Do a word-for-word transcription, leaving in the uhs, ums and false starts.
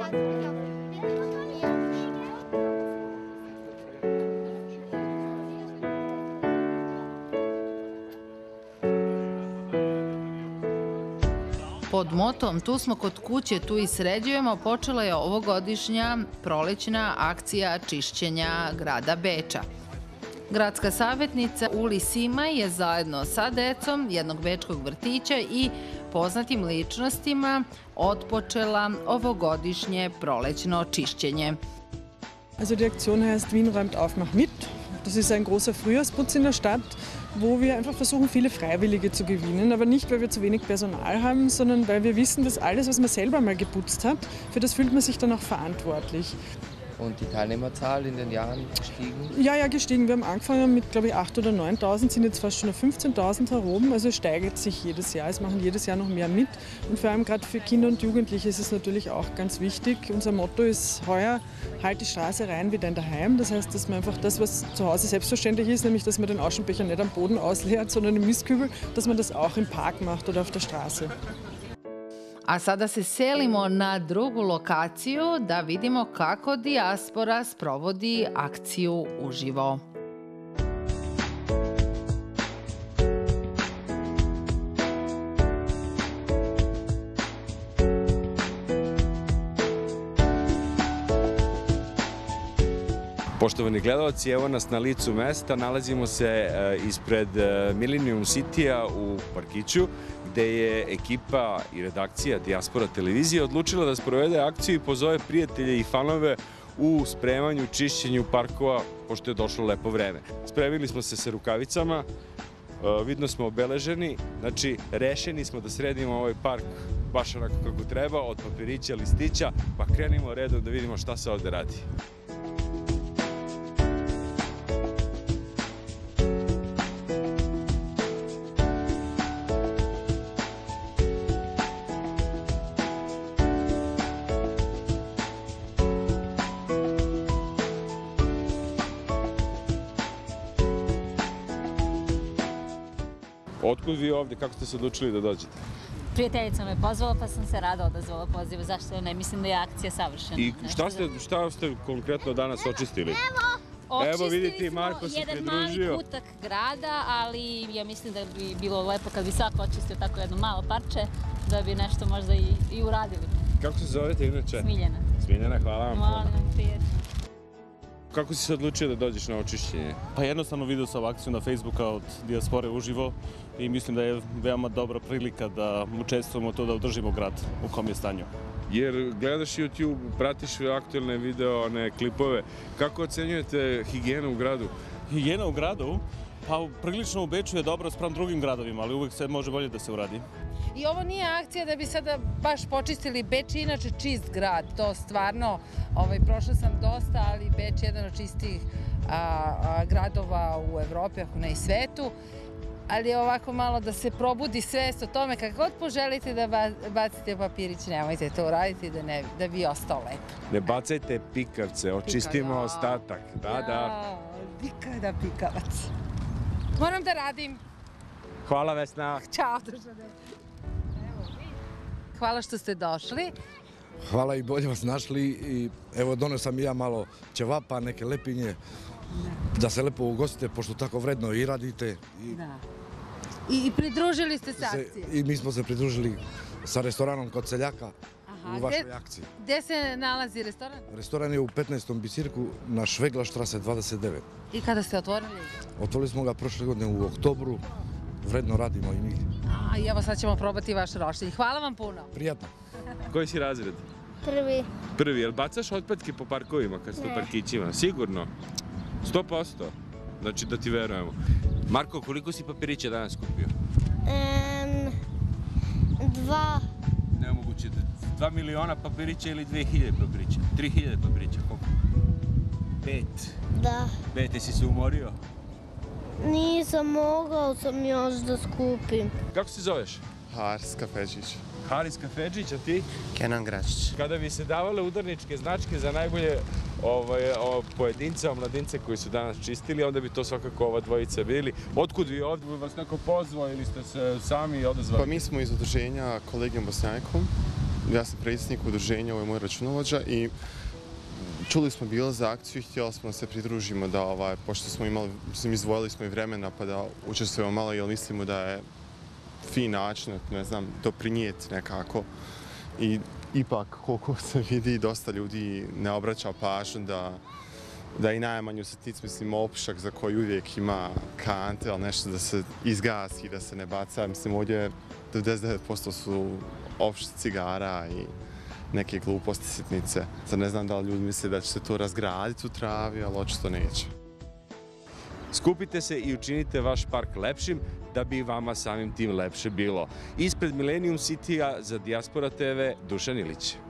Pod motom "Tu smo kod kuće, tu i sređujemo" počela je ovogodišnja prolećna akcija čišćenja grada Beča. Gradska savjetnica Uli Simaj je zajedno sa decom jednog bečkog vrtića i poznatim ličnostima otpočela ovogodišnje prolećno čišćenje. Also die Aktion heißt Wien räumt auf, mach mit. Das ist ein großer Frühjahrsputz in der Stadt, wo wir einfach versuchen, viele Freiwillige zu gewinnen. Aber nicht, weil wir zu wenig Personal haben, sondern weil wir wissen, dass alles, was man selber mal geputzt hat, für das fühlt man sich dann auch verantwortlich. Und die Teilnehmerzahl in den Jahren gestiegen? Ja, ja, gestiegen. Wir haben angefangen mit, glaube ich, achttausend oder neuntausend, sind jetzt fast schon auf fünfzehntausend herum. Also es steigert sich jedes Jahr. Es machen jedes Jahr noch mehr mit. Und vor allem gerade für Kinder und Jugendliche ist es natürlich auch ganz wichtig. Unser Motto ist heuer, halt die Straße rein wie dein Daheim. Das heißt, dass man einfach das, was zu Hause selbstverständlich ist, nämlich dass man den Aschenbecher nicht am Boden ausleert, sondern im Mistkübel, dass man das auch im Park macht oder auf der Straße. A sada se selimo na drugu lokaciju da vidimo kako dijaspora sprovodi akciju uživo. Poštovani gledalci, evo nas na licu mesta. Nalazimo se ispred Millennium City-a u parkiću, gde je ekipa i redakcija Dijaspora televizije odlučila da sprovede akciju i pozove prijatelje i fanove u spremanju, čišćenju parkova, pošto je došlo lepo vreme. Spremili smo se sa rukavicama, vidno smo obeleženi, znači rešeni smo da sredimo ovaj park baš onako kako treba, od papirića, listića, pa krenimo redom da vidimo šta se ovde radi. Otkud vi ovde? Kako ste se odlučili da dođete? Prijateljica me pozvala pa sam se rado odazvala pozivu. Zašto ne? Mislim da je akcija savršena. I šta ste, šta ste konkretno danas očistili? Evo vidite, Marko se pridružio. Očistili smo jedan mali kutak grada, ali ja mislim da bi bilo lepo kad bi svako očistio tako jedno malo parče, da bi nešto možda i, i uradili. Kako se zovete inače? Smiljana. Smiljana, hvala vam. Molim, prijatno. Kako si se odlučio da dođeš na očišćenje? Pa jednostavno vidio sam akciju na Facebooka od Dijaspore uživo i mislim da je veoma dobra prilika da učestvujemo to da održimo grad u kom je stanju. Jer gledaš YouTube, pratiš aktualne video, one klipove. Kako ocenjujete higijenu u gradu? Higijena u gradu? Pa prilično u Beču je dobro spram drugim gradovima, ali uvek se može bolje da se uradi. I ovo nije akcija da bi sada baš počistili Beč, inače čist grad, to stvarno, ovaj, prošla sam dosta, ali Beč je jedan od čistih a, a, gradova u Evropi, ako ne i svetu, ali ovako malo da se probudi svest o tome, kako god poželite da bacite papirić, nemojte to uraditi da, ne, da bi ostao lepo. Ne bacajte pikavce, očistimo Pika, ostatak. Da, ja, da. Nikada pikavac. Moram da radim. Hvala Vesna. Ćao, države. Hvala što ste došli. Hvala i bolje vas našli i evo donio sam i ja malo ćevapa, neke lepinje, da se lepo ugostite, pošto tako vredno i radite. I, da. I, I pridružili ste se akciji. I mi smo se pridružili sa restoranom kod Seljaka. Aha, u vašoj gde, akciji. Gde se nalazi restoran? Restoran je u petnaestom Bisirku na Šveglaštrase dvadeset devet. I kada ste otvorili? Otvorili smo ga prošle godine u oktobru. Vredno radimo i mi. A, i evo sad ćemo probati vaš roštilj. Hvala vam puno. Prijatno. Koji si razred? Prvi. Prvi, jel bacaš otpadke po parkovima kad ste u parkićima? Sigurno? sto posto? Znači da ti verujemo. Marko, koliko si papirića danas kupio? Um, dva. Nemoguće. Dva miliona papirića ili dve hiljade papirića? Tri hiljade papirića, koliko? Pet. Da. Pet, jesi se umorio? Nisam, mogao sam još da skupim. Kako se zoveš? Haris Kafedžić. Haris Kafedžić, a ti? Kenan Gračić. Kada bi se davale udarničke značke za najbolje ovaj, o, pojedince, omladince koji su danas čistili, onda bi to svakako ova dvojica bili. Otkud vi ovdje? Vas neko pozvao ili ste se sami odazvali? Pa mi smo iz udruženja Kolegijum Bosnjakom ja sam predsjednik udruženja, ovo je moj računovođa i čuli smo bilo za akciju i htjeli smo da se pridružimo da, ovaj, pošto smo imali, mislim, izdvojili smo i vremena pa da učestvujemo malo jer mislimo da je fin način, ne znam, doprinijeti nekako. I ipak, koliko se vidi, dosta ljudi ne obraća pažnju da da i najmanju sitnicu, mislim, opušak za koji uvijek ima kante, ali nešto da se izgasi, da se ne baca. Mislim, ovdje devedeset devet posto su opušci cigara i neke gluposti sitnice. Sad ne znam da li ljudi misle da će se to razgraditi u travi, ali očito neće. Skupite se i učinite vaš park lepšim da bi vama samim tim lepše bilo. Ispred Millennium City-a za Dijaspora te ve, Dušan Ilić.